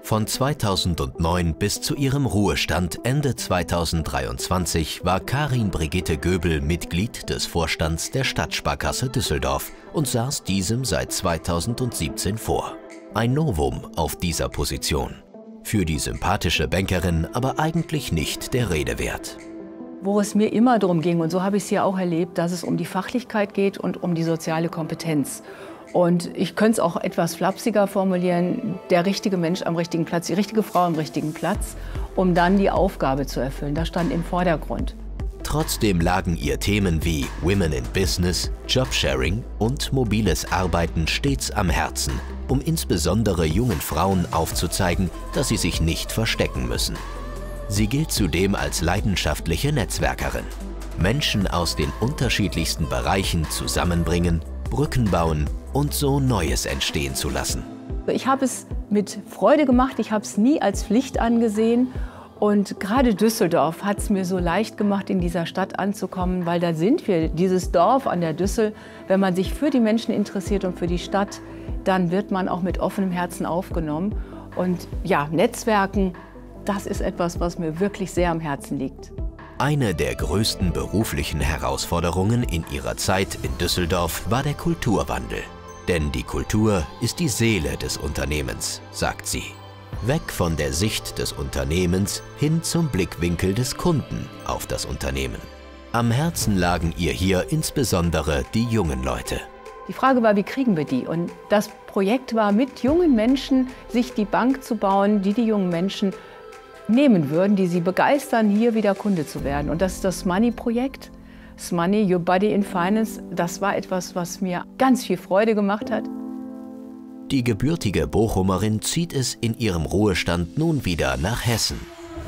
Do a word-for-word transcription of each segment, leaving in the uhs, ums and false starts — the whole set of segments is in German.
Von zweitausendneun bis zu ihrem Ruhestand Ende zweitausenddreiundzwanzig war Karin Brigitte Göbel Mitglied des Vorstands der Stadtsparkasse Düsseldorf und saß diesem seit zweitausendsiebzehn vor. Ein Novum auf dieser Position. Für die sympathische Bankerin aber eigentlich nicht der Rede wert. Wo es mir immer darum ging, und so habe ich es hier auch erlebt, dass es um die Fachlichkeit geht und um die soziale Kompetenz. Und ich könnte es auch etwas flapsiger formulieren, der richtige Mensch am richtigen Platz, die richtige Frau am richtigen Platz, um dann die Aufgabe zu erfüllen. Das stand im Vordergrund. Trotzdem lagen ihr Themen wie Women in Business, Jobsharing und mobiles Arbeiten stets am Herzen, um insbesondere jungen Frauen aufzuzeigen, dass sie sich nicht verstecken müssen. Sie gilt zudem als leidenschaftliche Netzwerkerin. Menschen aus den unterschiedlichsten Bereichen zusammenbringen, Brücken bauen und so Neues entstehen zu lassen. Ich habe es mit Freude gemacht, ich habe es nie als Pflicht angesehen. Und gerade Düsseldorf hat es mir so leicht gemacht, in dieser Stadt anzukommen, weil da sind wir, dieses Dorf an der Düssel. Wenn man sich für die Menschen interessiert und für die Stadt, dann wird man auch mit offenem Herzen aufgenommen. Und ja, Netzwerken, das ist etwas, was mir wirklich sehr am Herzen liegt. Eine der größten beruflichen Herausforderungen in ihrer Zeit in Düsseldorf war der Kulturwandel. Denn die Kultur ist die Seele des Unternehmens, sagt sie. Weg von der Sicht des Unternehmens hin zum Blickwinkel des Kunden auf das Unternehmen. Am Herzen lagen ihr hier insbesondere die jungen Leute. Die Frage war, wie kriegen wir die? Und das Projekt war, mit jungen Menschen sich die Bank zu bauen, die die jungen Menschen nehmen würden, die sie begeistern, hier wieder Kunde zu werden. Und das ist das Money-Projekt. Das Money, Your Body in Finance, das war etwas, was mir ganz viel Freude gemacht hat. Die gebürtige Bochumerin zieht es in ihrem Ruhestand nun wieder nach Hessen.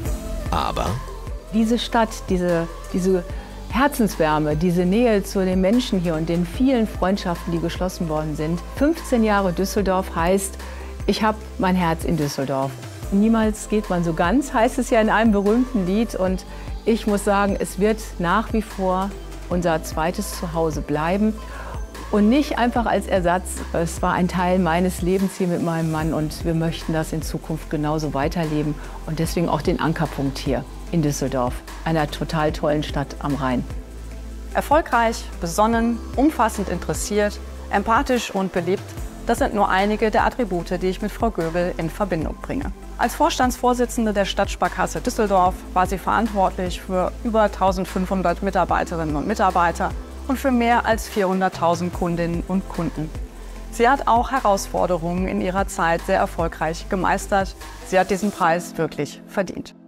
Aber diese Stadt, diese, diese Herzenswärme, diese Nähe zu den Menschen hier und den vielen Freundschaften, die geschlossen worden sind. fünfzehn Jahre Düsseldorf heißt, ich habe mein Herz in Düsseldorf. Niemals geht man so ganz, heißt es ja in einem berühmten Lied. Und ich muss sagen, es wird nach wie vor unser zweites Zuhause bleiben. Und nicht einfach als Ersatz. Es war ein Teil meines Lebens hier mit meinem Mann und wir möchten das in Zukunft genauso weiterleben. Und deswegen auch den Ankerpunkt hier in Düsseldorf, einer total tollen Stadt am Rhein. Erfolgreich, besonnen, umfassend interessiert, empathisch und beliebt, das sind nur einige der Attribute, die ich mit Frau Göbel in Verbindung bringe. Als Vorstandsvorsitzende der Stadtsparkasse Düsseldorf war sie verantwortlich für über eintausendfünfhundert Mitarbeiterinnen und Mitarbeiter und für mehr als vierhunderttausend Kundinnen und Kunden. Sie hat auch Herausforderungen in ihrer Zeit sehr erfolgreich gemeistert. Sie hat diesen Preis wirklich verdient.